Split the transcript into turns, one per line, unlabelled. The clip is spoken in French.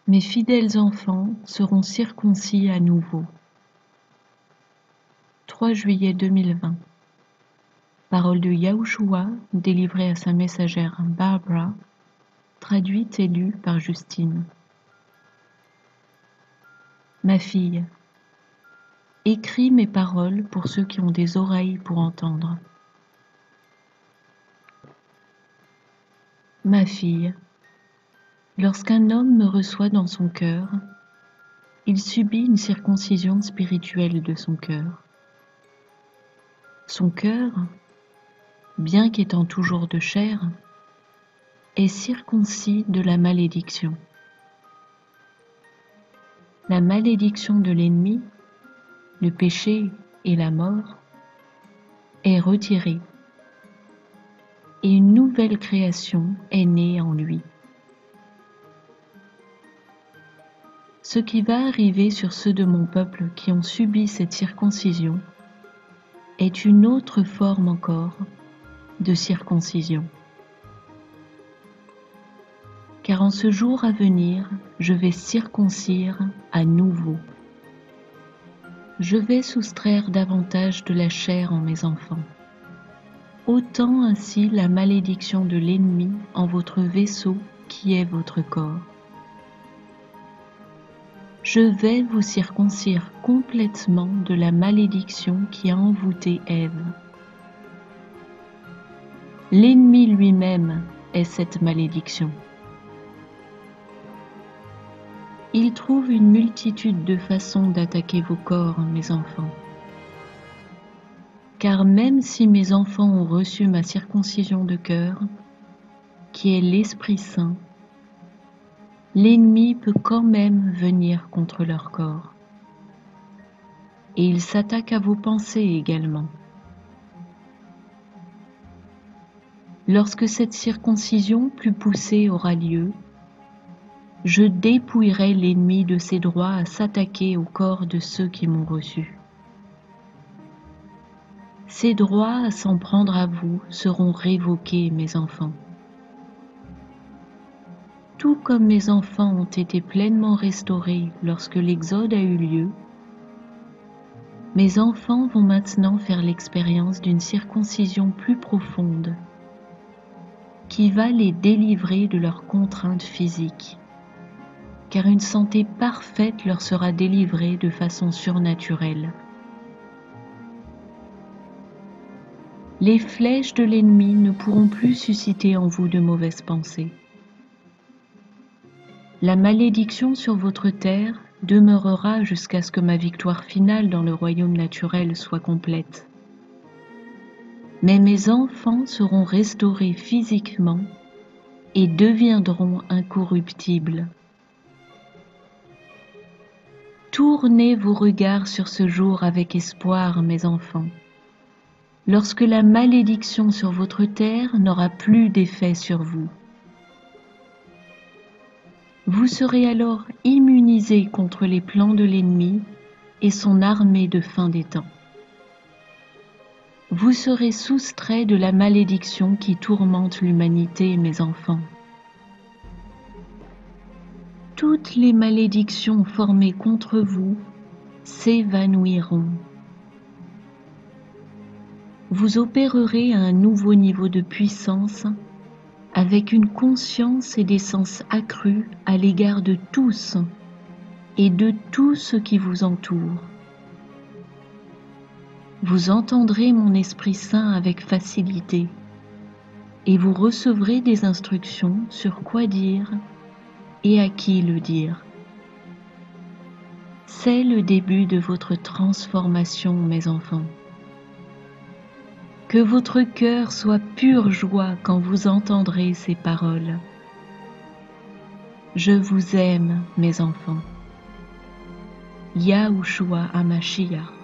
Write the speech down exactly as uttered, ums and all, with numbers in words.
Mes fidèles enfants seront circoncis à nouveau. trois juillet deux mille vingt. Parole de Yahushua délivrée à sa messagère Barbara, traduite et lue par Justine. Ma fille, écris mes paroles pour ceux qui ont des oreilles pour entendre. Ma fille, lorsqu'un homme me reçoit dans son cœur, il subit une circoncision spirituelle de son cœur. Son cœur, bien qu'étant toujours de chair, est circoncis de la malédiction. La malédiction de l'ennemi, le péché et la mort, est retirée et une nouvelle création est née en lui. Ce qui va arriver sur ceux de mon peuple qui ont subi cette circoncision est une autre forme encore de circoncision. Car en ce jour à venir, je vais circoncire à nouveau. Je vais soustraire davantage de la chair en mes enfants, ôtant ainsi la malédiction de l'ennemi en votre vaisseau qui est votre corps. Je vais vous circoncire complètement de la malédiction qui a envoûté Ève. L'ennemi lui-même est cette malédiction. Il trouve une multitude de façons d'attaquer vos corps, mes enfants. Car même si mes enfants ont reçu ma circoncision de cœur, qui est l'Esprit Saint, l'ennemi peut quand même venir contre leur corps. Et il s'attaque à vos pensées également. Lorsque cette circoncision plus poussée aura lieu, je dépouillerai l'ennemi de ses droits à s'attaquer au corps de ceux qui m'ont reçu. Ses droits à s'en prendre à vous seront révoqués, mes enfants. Tout comme mes enfants ont été pleinement restaurés lorsque l'Exode a eu lieu, mes enfants vont maintenant faire l'expérience d'une circoncision plus profonde qui va les délivrer de leurs contraintes physiques, car une santé parfaite leur sera délivrée de façon surnaturelle. Les flèches de l'ennemi ne pourront plus susciter en vous de mauvaises pensées. La malédiction sur votre terre demeurera jusqu'à ce que ma victoire finale dans le royaume naturel soit complète. Mais mes enfants seront restaurés physiquement et deviendront incorruptibles. Tournez vos regards sur ce jour avec espoir, mes enfants, lorsque la malédiction sur votre terre n'aura plus d'effet sur vous. Vous serez alors immunisés contre les plans de l'ennemi et son armée de fin des temps. Vous serez soustraits de la malédiction qui tourmente l'humanité, mes enfants. Toutes les malédictions formées contre vous s'évanouiront. Vous opérerez à un nouveau niveau de puissance avec une conscience et des sens accrus à l'égard de tous et de tout ce qui vous entoure. Vous entendrez mon Esprit Saint avec facilité et vous recevrez des instructions sur quoi dire et à qui le dire. C'est le début de votre transformation, mes enfants. Que votre cœur soit pure joie quand vous entendrez ces paroles. Je vous aime, mes enfants. Yahushua HaMashiach.